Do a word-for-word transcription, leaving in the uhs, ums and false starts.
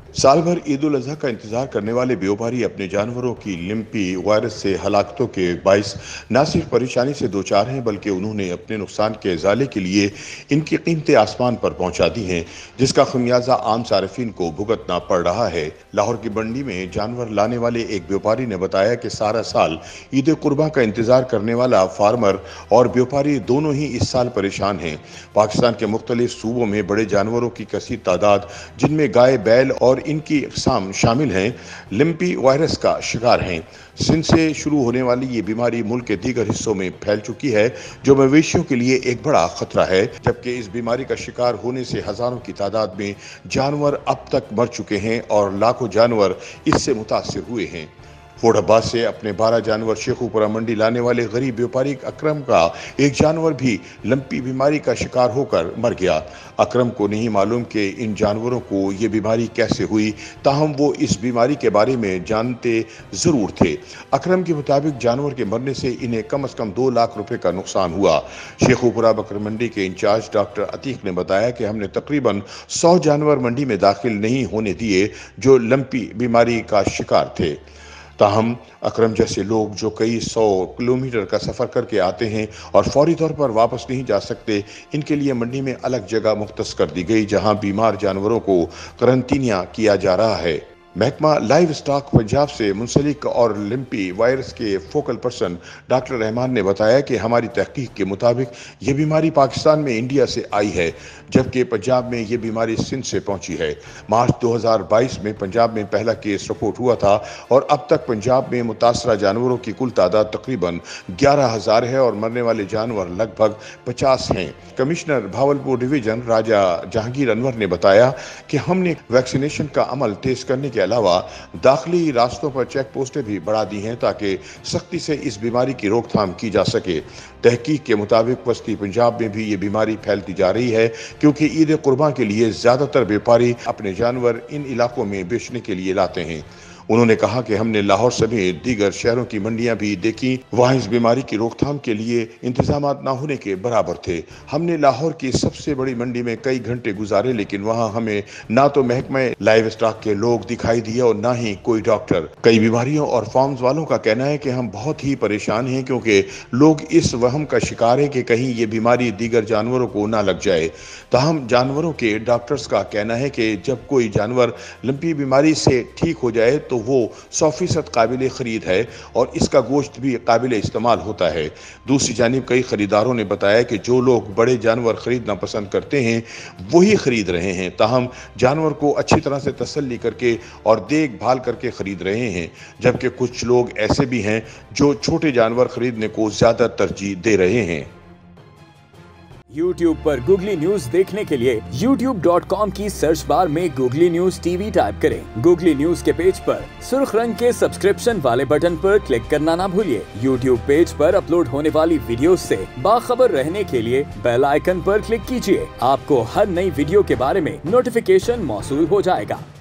साल भर ईद उल अजहा का इंतजार करने वाले व्यापारी अपने जानवरों की लिम्पी वायरस से हलाकतों के बाइस न सिर्फ परेशानी से दो चार हैं, बल्कि उन्होंने अपने नुकसान के इजाले के लिए इनकी कीमतें आसमान पर पहुंचा दी हैं, जिसका खमियाजा आम सार्फिन को भुगतना पड़ रहा है। लाहौर की मंडी में जानवर लाने वाले एक व्यापारी ने बताया कि सारा साल ईद कुर्बा का इंतजार करने वाला फार्मर और व्यापारी दोनों ही इस साल परेशान हैं। पाकिस्तान के मुख्तलिफ सूबों में बड़े जानवरों की कसीर तादाद, जिनमें गाय, बैल और इनकी इकसाम शामिल हैं, लिम्पी वायरस का शिकार हैं। सिंध से शुरू होने वाली ये बीमारी मुल्क के दीगर हिस्सों में फैल चुकी है, जो मवेशियों के लिए एक बड़ा खतरा है, जबकि इस बीमारी का शिकार होने से हजारों की तादाद में जानवर अब तक मर चुके हैं और लाखों जानवर इससे मुतासिर हुए हैं। फोर्ट अब्बास से अपने बारह जानवर शेखुपुरा मंडी लाने वाले गरीब व्यापारी अकरम का एक जानवर भी लंपी बीमारी का शिकार होकर मर गया। अकरम को नहीं मालूम कि इन जानवरों को ये बीमारी कैसे हुई, ताहम वो इस बीमारी के बारे में जानते ज़रूर थे। अकरम के मुताबिक जानवर के मरने से इन्हें कम अज़ कम दो लाख रुपए का नुकसान हुआ। शेखुपुरा बकर मंडी के इंचार्ज डॉक्टर अतीक ने बताया कि हमने तकरीबन सौ जानवर मंडी में दाखिल नहीं होने दिए जो लंपी बीमारी का शिकार थे। ताहम अकरम जैसे लोग जो कई सौ किलोमीटर का सफ़र करके आते हैं और फौरी तौर पर वापस नहीं जा सकते, इनके लिए मंडी में अलग जगह मुख्तस कर दी गई, जहां बीमार जानवरों को करंतीनिया किया जा रहा है। महकमा लाइव स्टॉक पंजाब से मुंसलिक और लिम्पी वायरस के फोकल पर्सन डॉक्टर रहमान ने बताया कि हमारी तहकीक के मुताबिक ये बीमारी पाकिस्तान में इंडिया से आई है, जबकि पंजाब में ये बीमारी सिंध से पहुंची है। मार्च दो हज़ार बाईस में पंजाब में पहला केस रिपोर्ट हुआ था और अब तक पंजाब में मुतासरा जानवरों की कुल तादाद तकरीबन ग्यारह हजार है और मरने वाले जानवर लगभग पचास हैं। कमिश्नर भावलपुर डिवीजन राजा जहांगीर अनवर ने बताया कि हमने वैक्सीनेशन का अमल तेज करने के अलावा दाखिली रास्तों पर चेक पोस्टें भी बढ़ा दी हैं ताकि सख्ती से इस बीमारी की रोकथाम की जा सके। तहकीक के मुताबिक वस्ती पंजाब में भी ये बीमारी फैलती जा रही है, क्योंकि ईद कुर्बान के लिए ज्यादातर व्यापारी अपने जानवर इन इलाकों में बेचने के लिए लाते हैं। उन्होंने कहा कि हमने लाहौर समेत दीगर शहरों की मंडियां भी देखी, वहां इस बीमारी की रोकथाम के लिए इंतजाम न होने के बराबर थे। हमने लाहौर की सबसे बड़ी मंडी में कई घंटे गुजारे, लेकिन वहां हमें ना तो महकमा लाइव स्टॉक के लोग दिखाई दिए और ना ही कोई डॉक्टर। कई बीमारियों और फार्म्स वालों का कहना है कि हम बहुत ही परेशान हैं, क्योंकि लोग इस वहम का शिकार है कि कहीं ये बीमारी दीगर जानवरों को ना लग जाए। ताहम जानवरों के डॉक्टर्स का कहना है कि जब कोई जानवर लंपी बीमारी से ठीक हो जाए तो वो सौ फीसद काबिल खरीद है और इसका गोश्त भी काबिल इस्तेमाल होता है। दूसरी जानिब कई खरीदारों ने बताया कि जो लोग बड़े जानवर खरीदना पसंद करते हैं वही खरीद रहे हैं, ताहम जानवर को अच्छी तरह से तसल्ली करके और देखभाल करके खरीद रहे हैं, जबकि कुछ लोग ऐसे भी हैं जो छोटे जानवर खरीदने को ज्यादा तरजीह दे रहे हैं। YouTube पर गूगली न्यूज देखने के लिए यूट्यूब डॉट कॉम की सर्च बार में गूगली न्यूज टीवी टाइप करें। गूगली न्यूज के पेज पर सुर्ख रंग के सब्सक्रिप्शन वाले बटन पर क्लिक करना ना भूलिए। YouTube पेज पर अपलोड होने वाली वीडियोस से बाखबर रहने के लिए बेल आइकन पर क्लिक कीजिए। आपको हर नई वीडियो के बारे में नोटिफिकेशन मौसूल हो जाएगा।